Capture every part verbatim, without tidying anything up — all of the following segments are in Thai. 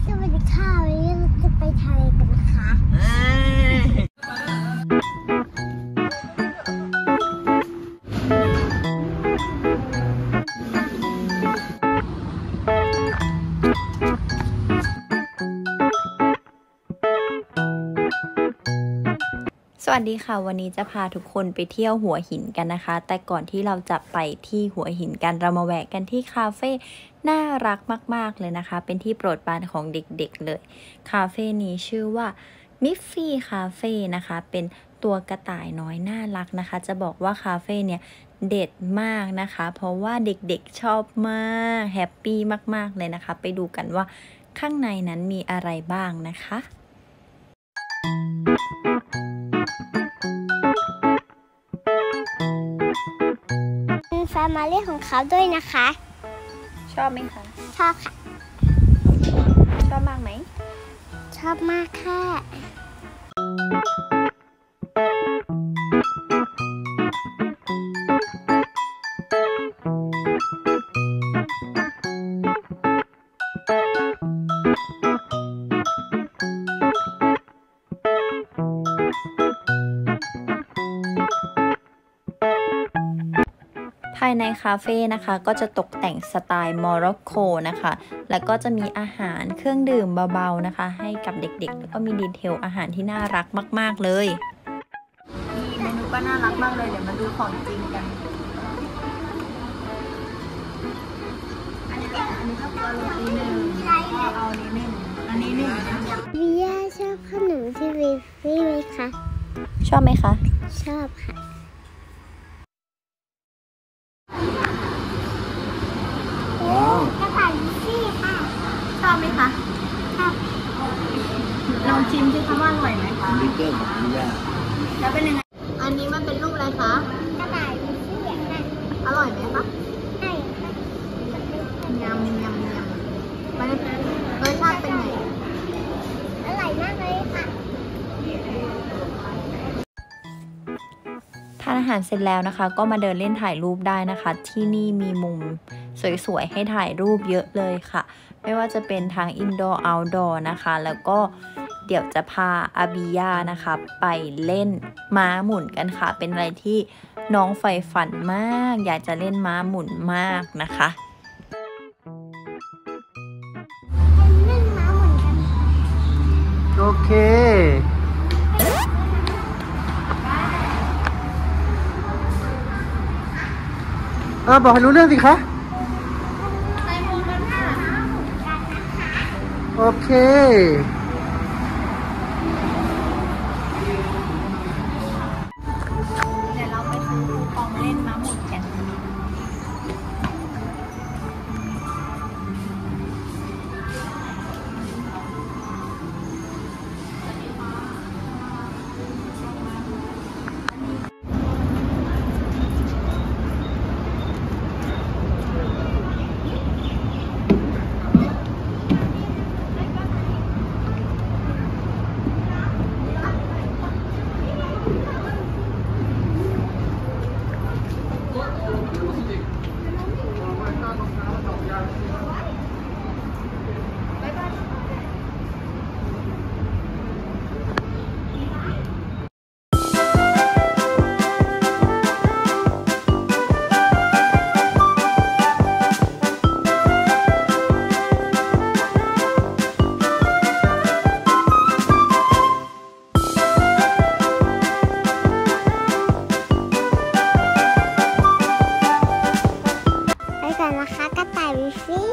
สวัสดีค่ะวันนี้เราจะไปทะเลกันนะคะสวัสดีค่ะวันนี้จะพาทุกคนไปเที่ยวหัวหินกันนะคะแต่ก่อนที่เราจะไปที่หัวหินกันเรามาแวะกันที่คาเฟ่น่ารักมากๆเลยนะคะเป็นที่โปรดปรานของเด็กๆเลยคาเฟ่นี้ชื่อว่ามิฟฟี่คาเฟ่นะคะเป็นตัวกระต่ายน้อยน่ารักนะคะจะบอกว่าคาเฟ่เนี่ยเด็ดมากนะคะเพราะว่าเด็กๆชอบมากแฮปปี้มากๆเลยนะคะไปดูกันว่าข้างในนั้นมีอะไรบ้างนะคะแฟมิลี่ของเขาด้วยนะคะชอบไหมคะชอบค่ะชอบมากไหมชอบมากค่ะภายในคาเฟ่นะคะก็จะตกแต่งสไตล์โมร็อกโกนะคะแล้วก็จะมีอาหารเครื่องดื่มเบาๆนะคะให้กับเด็กๆแล้วก็มีดีเทลอาหารที่น่ารักมากๆเลยนี่เมนูก็น่ารักมากเลยเดี๋ยวมาดูของจริงกันอันนี้ก็อันนี้ก็เอาโรตีหนึ่งก็เอาอันนี้หนึ่งอันนี้หนึ่งวิยาชอบขนมที่วิฟฟี่ไหมคะชอบไหมคะชอบค่ะกระต่ายวิฟฟี่ค่ะชอบไหมคะชอบลองชิมสิคะว่าอร่อยไหมคะมิเกอร์ของวิยาแล้วเป็นยังไงอันนี้มันเป็นรูปอะไรคะกระต่ายวิฟฟี่ค่ะอร่อยไหมคะใช่ค่ะยำยำยำมันรสชาติเป็นไงอร่อยมากเลยค่ะทานอาหารเสร็จแล้วนะคะก็มาเดินเล่นถ่ายรูปได้นะคะที่นี่มีมุมสวยๆให้ถ่ายรูปเยอะเลยค่ะไม่ว่าจะเป็นทั้งอินดอร์เอาท์ดอร์นะคะแล้วก็เดี๋ยวจะพาอาบิยานะคะไปเล่นม้าหมุนกันค่ะเป็นอะไรที่น้องใฝ่ฝันมากอยากจะเล่นม้าหมุนมากนะคะเล่นม้าหมุนกันโอเคเออบอกให้รู้เรื่องสิคะโอเคเดี๋ยวเราไปซื้อคูปองเล่นม้าหมุนกันนะคะกระต่ายวิฟฟี่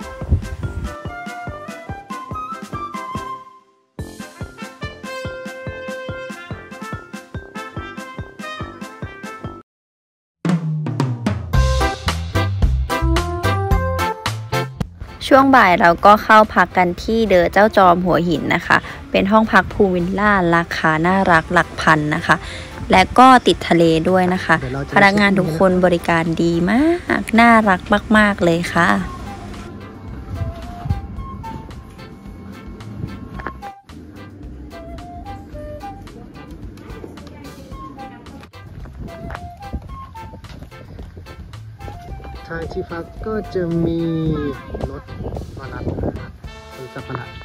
ช่วงบ่ายเราก็เข้าพักกันที่เดอเจ้าจอมหัวหินนะคะเป็นห้องพักพูลวิลล่าราคาน่ารักหลักพันนะคะและก็ติดทะเลด้วยนะคะพนักงานทุกคนบริการดีมากน่ารักมากๆเลยค่ะทางที่พักก็จะมีรถมารับคนสับประหลาด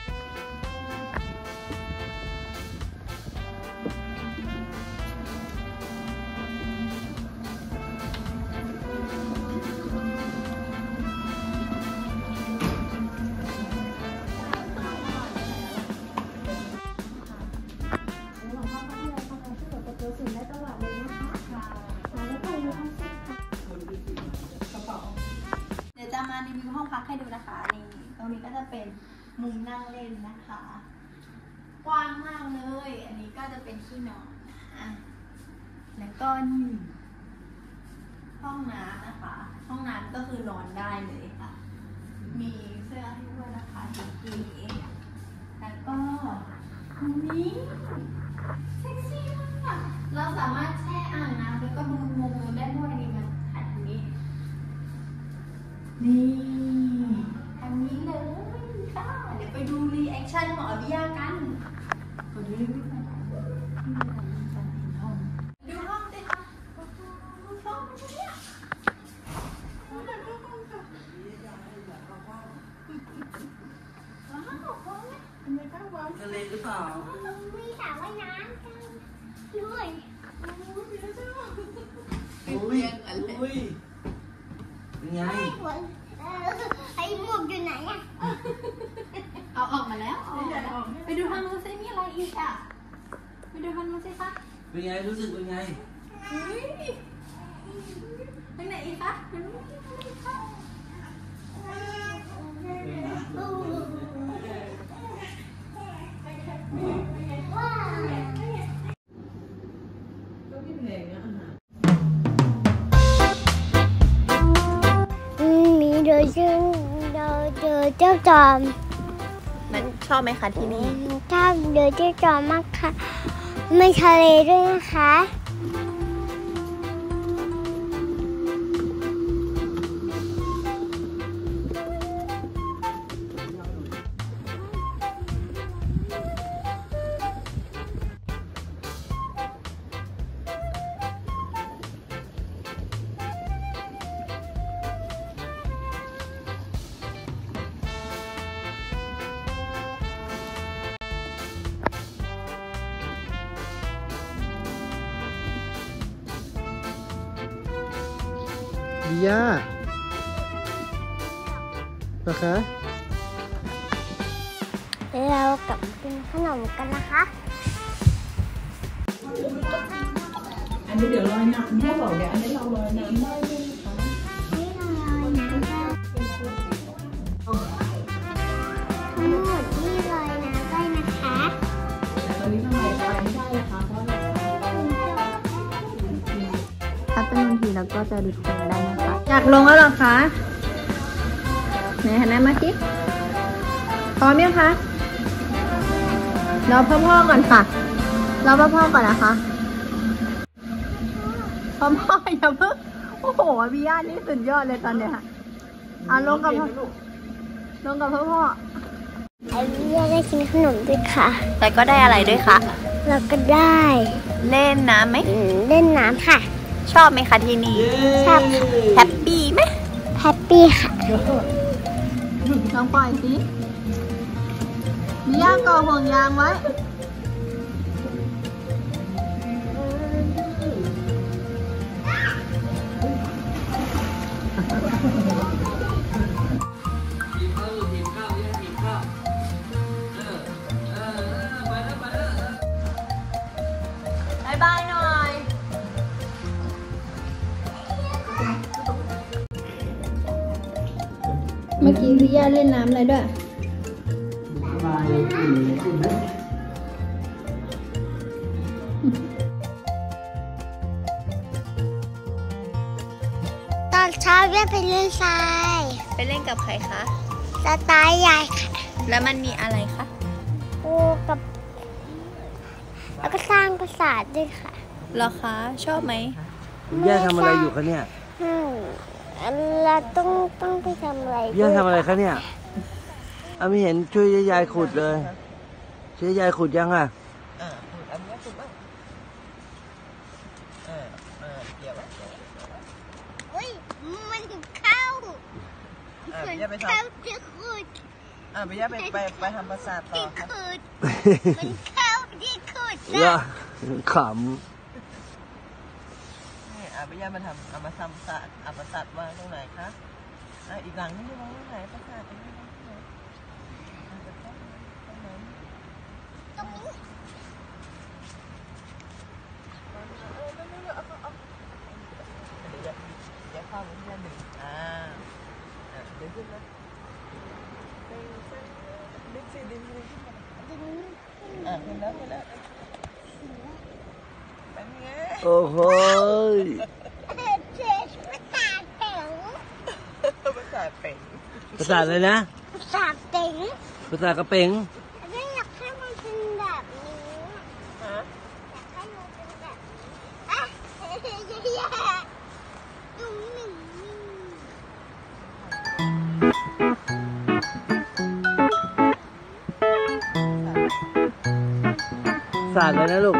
เดี๋ยวจะมารีวิวห้องพักให้ดูนะคะนี่ตรงนี้ก็จะเป็นมุมนั่งเล่นนะคะ กว้างมากเลย อันนี้ก็จะเป็นที่นอนนะแล้วก็นี่ห้องน้ำนะคะ ห้องน้ำก็คือนอนได้เลยค่ะ มีเสื้อให้ด้วยนะคะเก๋ๆแล้วก็ตรงนี้เซ็กซี่มากเราสามารถแช่อ่างน้ำแล้วก็ดูมุมนู้นได้ด้วยนี่มันถ่ายตรงนี้ นี่ทางนี้เลยค่ะเดี๋ยวไปดูรีแอคชั่นของอภิยากันไปดูรีวิวกันดูห้องสิคะดูห้องมันเนี่ยว้าวห้องเนี่ยเป็นไงบ้างวะทะเลหรือเปล่ามีสระว่ายน้ำกันด้วยอุ้ยอุ้ยเป็นไงไอ้หัวเออไอ้หมวกอยู่ไหนอ่ะเอาออกมาแล้วไปดูทางนู้นซิมีอะไรอีกอ่ะไปดูทางนู้นสิคะเป็นไงรู้สึกเป็นไงเฮ้ยไปไหนอีกคะไปไหนอีกคะว้าวอืมมีเดินเจอเดินเจอเจ้าจอมมันชอบไหมคะที่นี่ชอบเดินเจ้าจอมมากค่ะมีทะเลด้วยนะคะดิยาเหรอคะเรากลับกินขนมกันนะคะอันนี้เดี๋ยวลอยน้ำแม่บอกเดี๋ยวอันนี้เราลอยน้ำได้ไหมคะนี่เราลอยน้ำได้ทั้งหมดที่ลอยน้ำได้นะคะแต่ตอนนี้ทำไมลอยไม่ได้ล่ะคะเพราะอะไรคะถ้าเป็นบางทีเราก็จะดูดลงได้นะคะอยากลงแล้วหรอคะไหนหันหน้ามาสิพร้อมยังคะรอพ่อๆก่อนค่ะรอพ่อๆก่อนนะคะพ่อพ่ออย่าเพิ่งโอ้โหพี่ย่านี่สุดยอดเลยตอนเนี้ยค่ะเอาลงกับพ่อลงกับพ่อพ่อไอ้เบี้ยได้กินขนมด้วยค่ะแต่ก็ได้อะไรด้วยคะเราก็ได้เล่นน้ำไหมอืมเล่นน้ำค่ะชอบไหมคะที่นี่ชอบค่ะแฮปปี้ไหมแฮปปี้ค่ะลองปล่อยสิมีย่างก่อห่วงยางไว้ทีมข้าวทีมข้าวเนี่ยทีมข้าวเออเออไปแล้วไปแล้วบายบายหน่อย เมื่อกี้พี่ย่าเล่นน้ำอะไรด้วยสบายเลยขึ้นเลยขึ้นนะตอนเช้าเบี้ยไปเล่นทรายไปเล่นกับใครคะสไตล์ใหญ่ค่ะแล้วมันมีอะไรคะปูกับ แล้วก็สร้างปราสาทด้วยค่ะเหรอคะ ชอบไหมย่าทำอะไรอยู่คะเนี่ยอืมเราต้องต้องไปทำอะไรย่าด้วยทำอะไรคะเนี่ยอาไม่เห็นช่วยยายขุดเลย ช่วยยายขุดยังอ่ะเฮ้ยมันเข้ามันเข้าจะขุดอ่ะไปย่าไปไปไปทำประสาทต่อครับมันเข้าที่ขุดอย่าขนี่อ่ะไปย่ามาทำเอามาทำประสาทอ่ะประสาทวางตรงไหนคะอ่ะอีกหลังนึงวางตรงไหนประสาทตรงนี้วางตรงไหนอ่ะประสาทตรงไหนตรงนี้เออนั่นๆๆเอาเอาเอาเดี๋ยวเดี๋ยวเข้าไปที่หนึ่งอ่าอ่ะเดี๋ยวขึ้นนะเต้นเต้นดึงสิดึงดึงขึ้นมาดึงอ่ะขึ้นแล้วขึ้นแล้วเป็นไงำโอ้โหยเด็ดเด็ดประสาทเต๋งประสาทเป่งภาษาอะไรนะประสาทเต๋งภาษากระเป๋งไม่อยากให้มันเป็นแบบนี้ฮะอยากให้มันเป็นแบบนี้อ่ะแย่ๆตรงหนึ่งนี่ภาษาอะไรนะลูก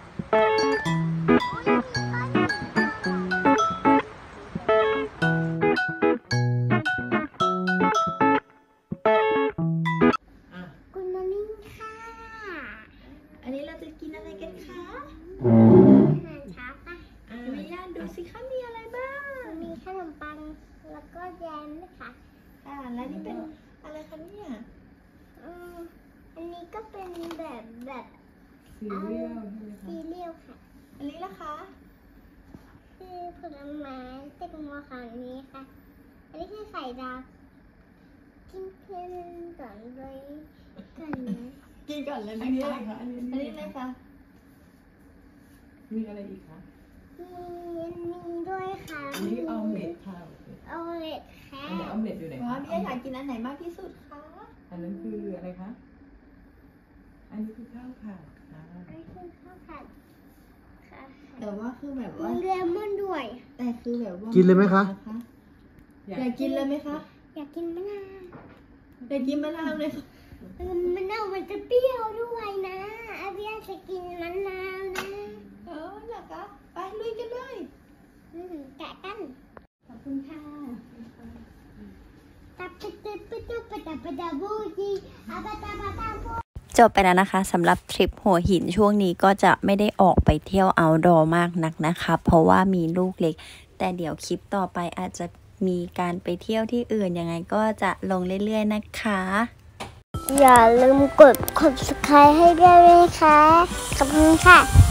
คุณมานิ่งค่ะอันนี้เราจะกินอะไรกันคะอาหารเช้าค่ะมิยาดูสิคะมีอะไรบ้างมีขนมปังแล้วก็แยมด้วยค่ะค่ะแล้วนี่เป็นอะไรคะเนี่ยอืมอันนี้ก็เป็นแบบแบบซีเรียลใช่ไหมคะซีเรียลค่ะอันนี้ล่ะคะคือผลไม้แตงโมค่ะอันนี้ค่ะ อันนี้คือไข่ดาวกินเพื่อนก่อนเลยก่อนนะกินก่อนเลยอันนี้อะไรคะอันนี้อันนี้อะไรคะมีอะไรอีกคะมีมีด้วยค่ะอันนี้ออมเล็ตค่ะออมเล็ตค่ะอันไหนออมเล็ตอยู่ไหนว้าคะวมิยาอยากกินอันไหนมากที่สุดคะอันนั้นคืออะไรคะ อันนี้คือข้าวผัดค่ะอันนี้คือข้าวผัดค่ะแต่ว่าคือแบบมีว่าเลมอนด้วยแต่คือแบบว่ากิกินเลยไหมคะอยากกินเลยไหมคะอยากกินมะนาวอยากกินมะนาวเลยค่ะเออมะนาวมันจะเปรี้ยวด้วยนะอาเบียจะกินมะนาวนะเออเหรอคะไปลุยกันเลยอืมแกะกันขอบคุณค่ะตับปะตึบปะตุบปะตับปะตะบูจีอาบะตาบะตาบูจบไปแล้วนะคะสำหรับทริปหัวหินช่วงนี้ก็จะไม่ได้ออกไปเที่ยวเอาท์ดอร์มากนักนะคะเพราะว่ามีลูกเล็ก แต่เดี๋ยวคลิปต่อไปอาจจะมีการไปเที่ยวที่อื่นยังไงก็จะลงเรื่อยๆนะคะอย่าลืมกด ซับสไครบ์ ให้ด้วยนะคะขอบคุณค่ะ